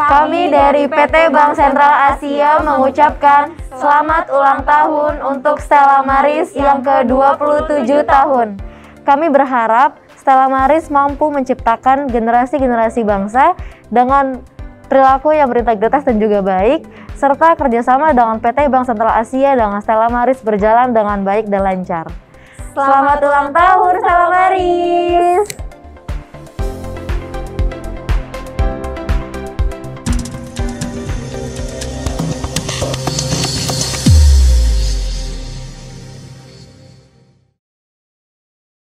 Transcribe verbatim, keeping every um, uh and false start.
Kami dari P T Bank Sentral Asia mengucapkan selamat ulang tahun untuk Stella Maris yang ke dua puluh tujuh tahun. Kami berharap Stella Maris mampu menciptakan generasi-generasi bangsa dengan perilaku yang berintegritas dan juga baik, serta kerjasama dengan P T Bank Sentral Asia dengan Stella Maris berjalan dengan baik dan lancar. Selamat ulang tahun Stella Maris!